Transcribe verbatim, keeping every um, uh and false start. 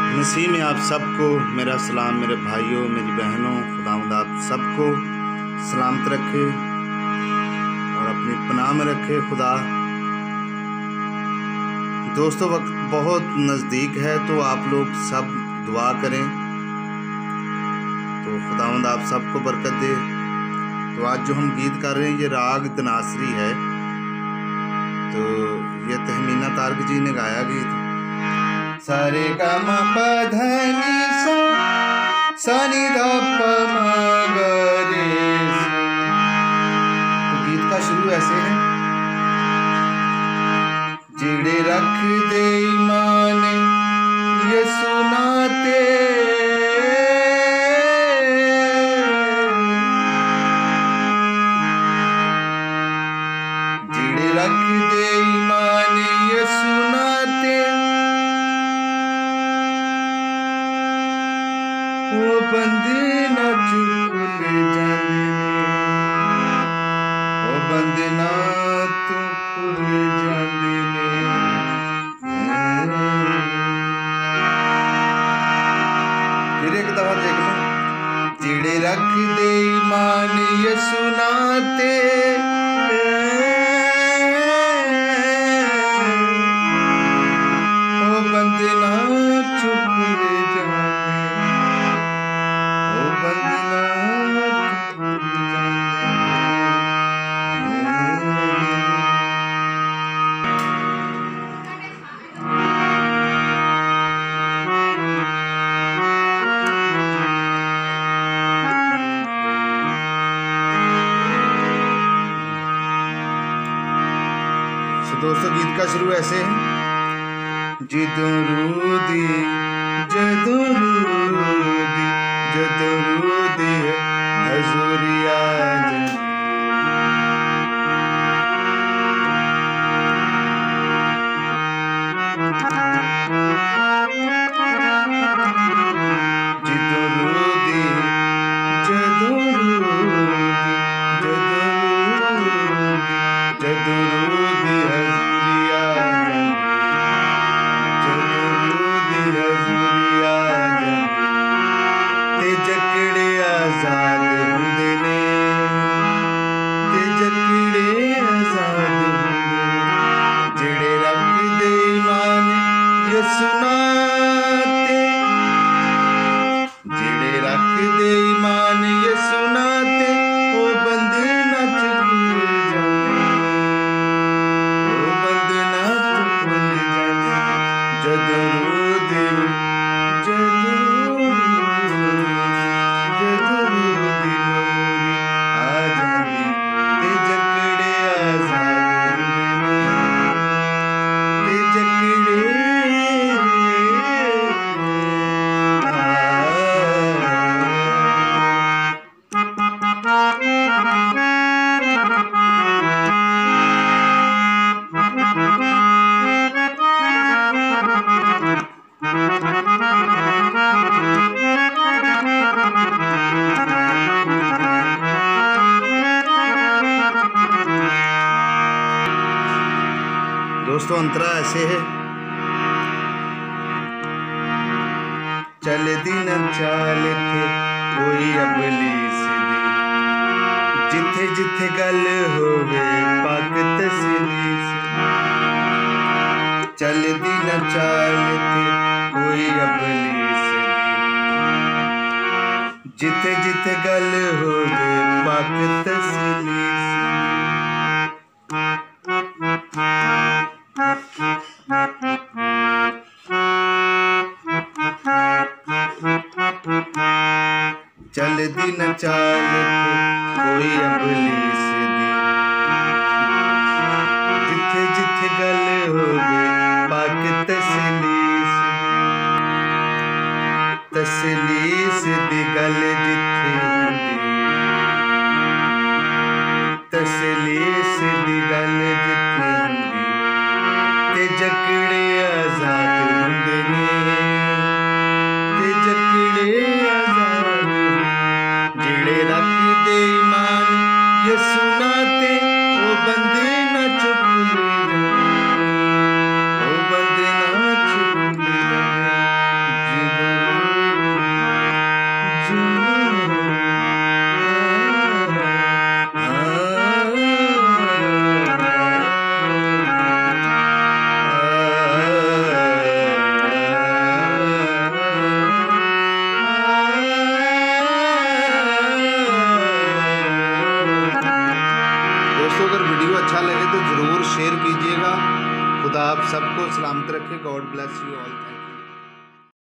मसीह में आप सबको मेरा सलाम। मेरे भाइयों, मेरी बहनों, खुदावंद आप सबको सलामत रखे और अपनी पनाह में रखे खुदा। दोस्तों, वक्त बहुत नज़दीक है तो आप लोग सब दुआ करें तो खुदावंद आप सबको बरकत दे। तो आज जो हम गीत कर रहे हैं ये राग तनासरी है। तो ये तहमीना तारक जी ने गाया गीत। सारे गा मा पा धा नी सा सा नी धा पा मा गा रे सा। तो गीत का शुरू ऐसे है। जेड़े रख दे ईमान यसु नाते, जेड़े रख दे ईमान यसु नाते, ओ बंदे ना चुक जाने ने, ओ बंदे ना तू खुल जाने ने। फिर एक दफा देख लो। जेड़े रख दे ईमान यसु नाते, ओ बंदे ना चुक जाने, ओ बंदे ना चुक जाने। दोस्तों, गीत का शुरू ऐसे है। जिदों रूदी जदों रूदी जदों रूदी हजूरिया जिदों रूदी जदों रूदी जदों रूदी जदों रूदी हजूरिया जदों रूदी हजूरिया ते जकड़े आजाद हुंदे ने, ते जकड़े आजाद हुंदे ने। जेड़े रख दे ईमान यसु नाते, जेड़े रख दे ईमान यसु नाते, ओ बंदे ना चुक जाने, ओ बंदे ना चुक जाने। जदों रूदी जदों रूदी जदों रूदी मोरी आ जांदी, ते जकड़े आजाद हुंदे ने, ते जकड़े दोस्तों, अंतरा ऐसे है। चल दिन चाल थे कोई अबलीस दी, जिथे जिथे गल होवे पाक तसलीस। चल दिन चाल थे कोई अबलीस दी, जिथे जिथे गल होवे पाक तसलीस। चल दिन चाल थे कोई अबलीस दी, जिथे जिथे गल होवे पाक तसलीस। तसलीस दी गल जिथे हुंदी, तसलीस दी गल जिथे हुंदी, ते जकड़े आजाद हुंदे ने, ते जकड़े आजाद। जेड़े रख दे ईमान यसु नाते, ओ बंदे ना चुक जाने, ओ बंदे ना चुक जाने। दोस्तों अगर वीडियो अच्छा लगे तो ज़रूर शेयर कीजिएगा। खुदा आप सबको सलामत रखे। God bless you all.